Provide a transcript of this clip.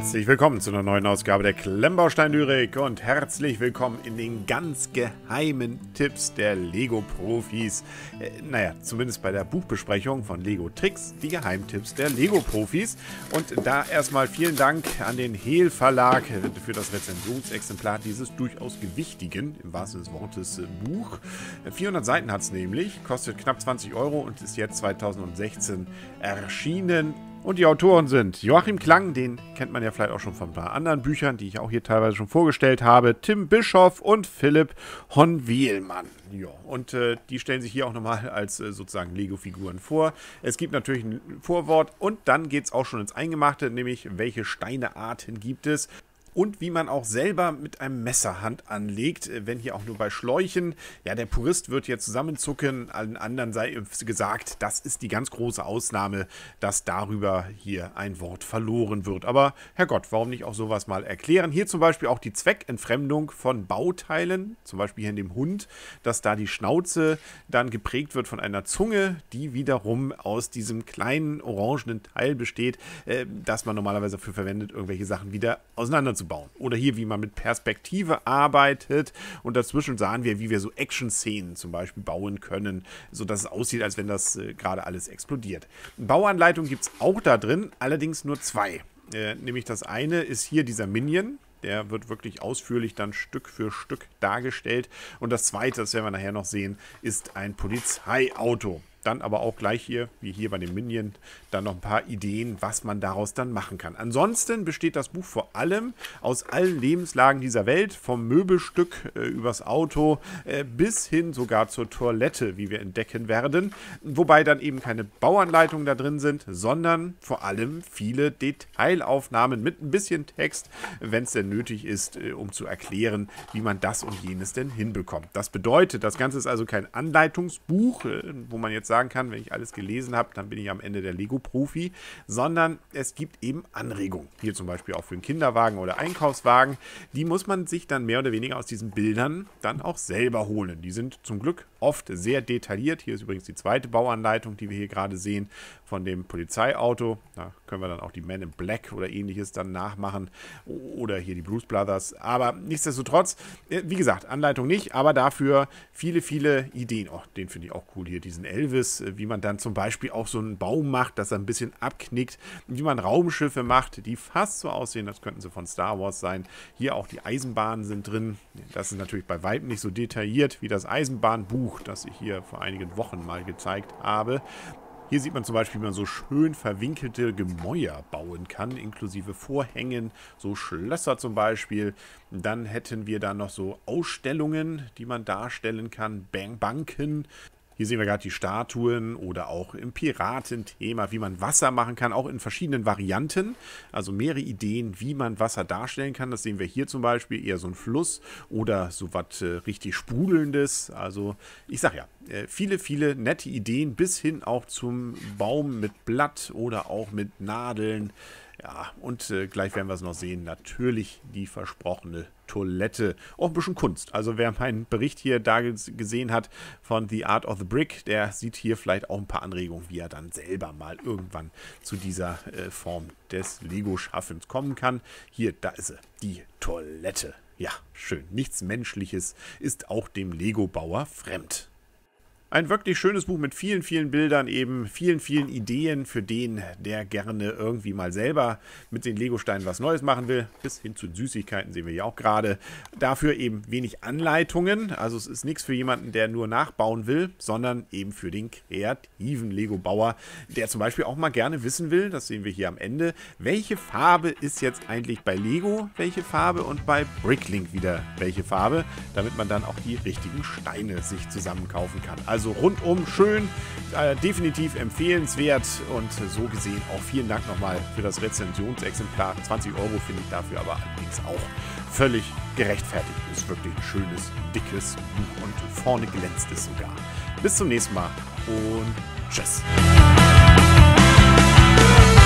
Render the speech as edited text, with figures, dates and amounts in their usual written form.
Herzlich willkommen zu einer neuen Ausgabe der Klemmbaustein-Lyrik und herzlich willkommen in den ganz geheimen Tipps der Lego-Profis. Naja, zumindest bei der Buchbesprechung von Lego Tricks, die Geheimtipps der Lego-Profis. Und da erstmal vielen Dank an den Hehl Verlag für das Rezensionsexemplar dieses durchaus gewichtigen, im wahrsten des Wortes, Buch. 400 Seiten hat es nämlich, kostet knapp 20 € und ist jetzt 2016 erschienen. Und die Autoren sind Joachim Klang, den kennt man ja vielleicht auch schon von ein paar anderen Büchern, die ich auch hier teilweise schon vorgestellt habe, Tim Bischoff und Philipp Honwehlmann. Ja, und die stellen sich hier auch nochmal als sozusagen Lego-Figuren vor. Es gibt natürlich ein Vorwort und dann geht es auch schon ins Eingemachte, nämlich welche Steinearten gibt es. Und wie man auch selber mit einem Messer Hand anlegt, wenn hier auch nur bei Schläuchen. Ja, der Purist wird hier zusammenzucken, allen anderen sei gesagt, das ist die ganz große Ausnahme, dass darüber hier ein Wort verloren wird. Aber Herrgott, warum nicht auch sowas mal erklären? Hier zum Beispiel auch die Zweckentfremdung von Bauteilen, zum Beispiel hier in dem Hund, dass da die Schnauze dann geprägt wird von einer Zunge, die wiederum aus diesem kleinen orangenen Teil besteht, das man normalerweise dafür verwendet, irgendwelche Sachen wieder auseinanderzubauen. Oder hier, wie man mit Perspektive arbeitet. Und dazwischen sahen wir, wie wir so Action-Szenen zum Beispiel bauen können, sodass es aussieht, als wenn das gerade alles explodiert. Bauanleitung gibt es auch da drin, allerdings nur zwei. Nämlich das eine ist hier dieser Minion. Der wird wirklich ausführlich dann Stück für Stück dargestellt. Und das zweite, das werden wir nachher noch sehen, ist ein Polizeiauto. Dann aber auch gleich hier, wie hier bei dem Minion, dann noch ein paar Ideen, was man daraus dann machen kann. Ansonsten besteht das Buch vor allem aus allen Lebenslagen dieser Welt, vom Möbelstück übers Auto bis hin sogar zur Toilette, wie wir entdecken werden. Wobei dann eben keine Bauanleitungen da drin sind, sondern vor allem viele Detailaufnahmen mit ein bisschen Text, wenn es denn nötig ist, um zu erklären, wie man das und jenes denn hinbekommt. Das bedeutet, das Ganze ist also kein Anleitungsbuch, wo man jetzt sagen kann, wenn ich alles gelesen habe, dann bin ich am Ende der Lego-Profi, sondern es gibt eben Anregungen. Hier zum Beispiel auch für einen Kinderwagen oder Einkaufswagen. Die muss man sich dann mehr oder weniger aus diesen Bildern dann auch selber holen. Die sind zum Glück oft sehr detailliert. Hier ist übrigens die zweite Bauanleitung, die wir hier gerade sehen, von dem Polizeiauto. Da können wir dann auch die Men in Black oder ähnliches dann nachmachen. Oder hier die Blues Brothers. Aber nichtsdestotrotz, wie gesagt, Anleitung nicht, aber dafür viele, viele Ideen. Oh, den finde ich auch cool hier, diesen Elvis. Wie man dann zum Beispiel auch so einen Baum macht, dass er ein bisschen abknickt, wie man Raumschiffe macht, die fast so aussehen, das könnten sie von Star Wars sein. Hier auch die Eisenbahnen sind drin. Das ist natürlich bei weitem nicht so detailliert wie das Eisenbahnbuch, das ich hier vor einigen Wochen mal gezeigt habe. Hier sieht man zum Beispiel, wie man so schön verwinkelte Gemäuer bauen kann, inklusive Vorhängen, so Schlösser zum Beispiel. Dann hätten wir da noch so Ausstellungen, die man darstellen kann, Banken. Hier sehen wir gerade die Statuen oder auch im Piratenthema, wie man Wasser machen kann, auch in verschiedenen Varianten. Also mehrere Ideen, wie man Wasser darstellen kann. Das sehen wir hier zum Beispiel, eher so ein Fluss oder so was richtig Sprudelndes. Also ich sag ja, viele, viele nette Ideen bis hin auch zum Baum mit Blatt oder auch mit Nadeln. Ja, und gleich werden wir es noch sehen, natürlich die versprochene Toilette. Auch ein bisschen Kunst. Also wer meinen Bericht hier da gesehen hat von The Art of the Brick, der sieht hier vielleicht auch ein paar Anregungen, wie er dann selber mal irgendwann zu dieser Form des Lego-Schaffens kommen kann. Hier, da ist sie, die Toilette. Ja, schön. Nichts Menschliches ist auch dem Lego-Bauer fremd. Ein wirklich schönes Buch mit vielen, vielen Bildern, eben vielen, vielen Ideen für den, der gerne irgendwie mal selber mit den Lego-Steinen was Neues machen will. Bis hin zu Süßigkeiten sehen wir hier auch gerade. Dafür eben wenig Anleitungen. Also es ist nichts für jemanden, der nur nachbauen will, sondern eben für den kreativen Lego-Bauer, der zum Beispiel auch mal gerne wissen will, das sehen wir hier am Ende, welche Farbe ist jetzt eigentlich bei Lego welche Farbe und bei Bricklink wieder welche Farbe, damit man dann auch die richtigen Steine sich zusammen kaufen kann. Also rundum schön, definitiv empfehlenswert und so gesehen auch vielen Dank nochmal für das Rezensionsexemplar. 20 € finde ich dafür aber allerdings auch völlig gerechtfertigt. Ist wirklich ein schönes, dickes Buch und vorne glänzt es sogar. Bis zum nächsten Mal und tschüss.